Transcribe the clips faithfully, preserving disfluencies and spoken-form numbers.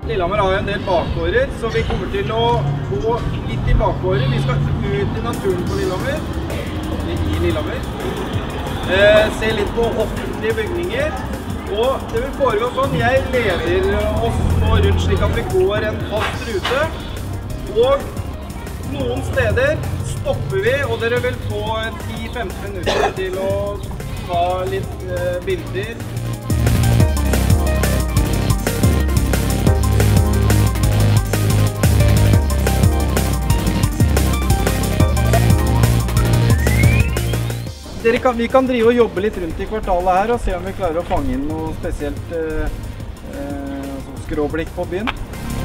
Lillehammer har en del bakgårder, så vi kommer til å gå litt i bakgårder. Vi skal ut i naturen på Lillehammer, i Lillehammer. Eh, se litt på offentlige bygninger. Og det vil foregå sånn, jeg leder oss nå rundt slik at vi går en fast rute. Og noen steder stopper vi, og dere vil få ti til femten minutter til å ta litt eh, bilder. Dere kan, vi kan drive og jobbe litt rundt i kvartalet her og se om vi klarer å fange inn noe spesielt eh, eh, skråblikk på byen.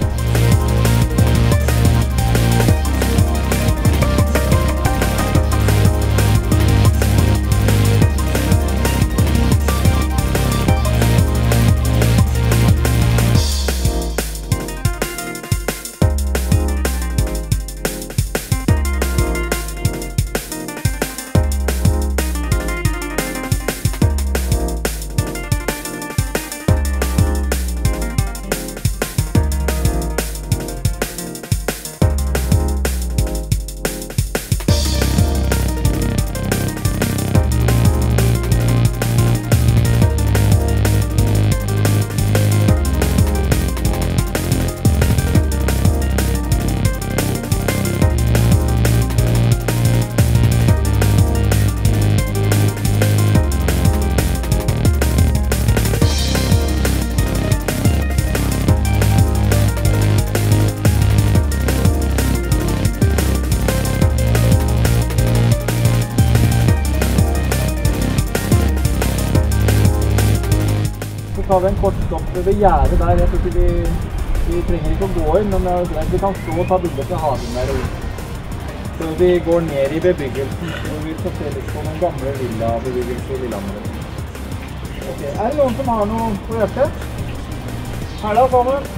Så tar vi en kort stopp ved gjerdet der. Jeg tror ikke vi, vi trenger ikke å gå inn, men det er greit. Vi kan stå og ta bilder fra hagen der og ut. Så vi går ned i bebyggelsen, så vi skal se litt på den gamle villa-bebyggelsen i Lillehammer. Okay. Er det noen som har noe på hjertet? Her da, sammen!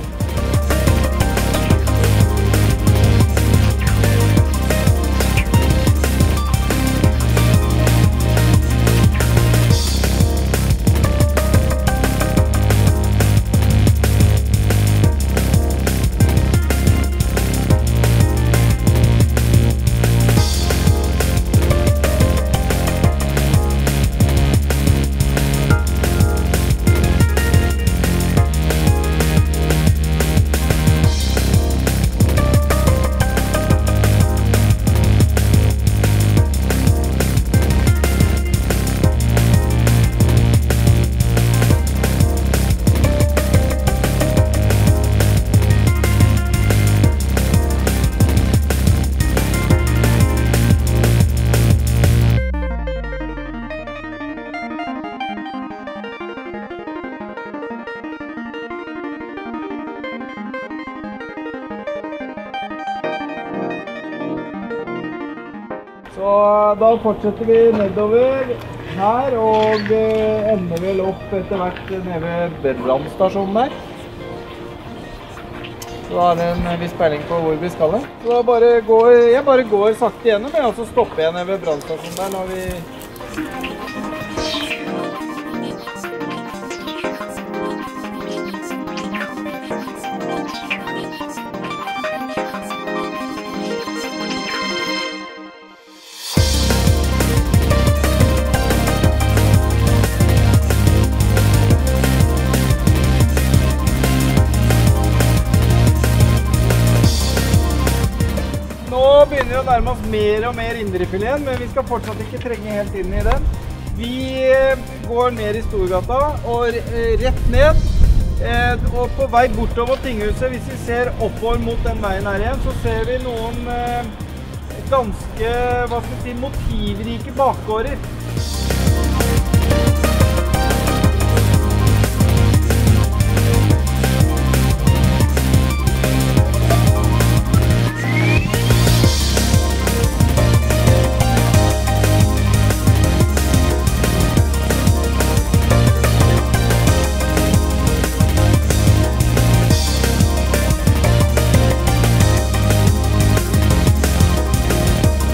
Så da fortsetter vi nedover her, og ender vel opp etter hvert nede ved brannstasjonen der. Så da har vi en viss peiling på hvor vi skal. Så da bare går, jeg bare går sakte gjennom, og så stopper jeg nede ved brannstasjonen der når vi... Nå begynner vi å nærme oss mer og mer indrefileten, men vi skal fortsatt ikke trenge helt inn i den. Vi går ned i Storgata og rett ned, og på vei bortover Tinghuset, hvis vi ser oppover mot den veien her igjen, så ser vi noen ganske, hva skal vi si, motivrike bakgårder.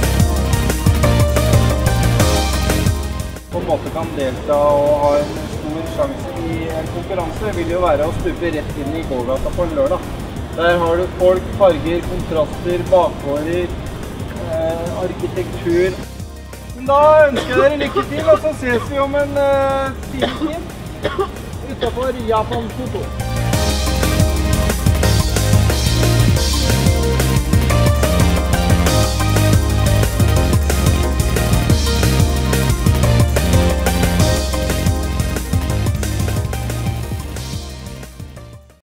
På en måte kan delta og ha en stor stor sjanse i en konkurranse vil jo være å stupe rett inn i gågata på en lørdag. Der har du folk, farger, kontraster, bakgårder, eh, arkitektur. Men da ønsker jeg dere lykke til, og så ses vi om en uh, time utenfor Japan Foto.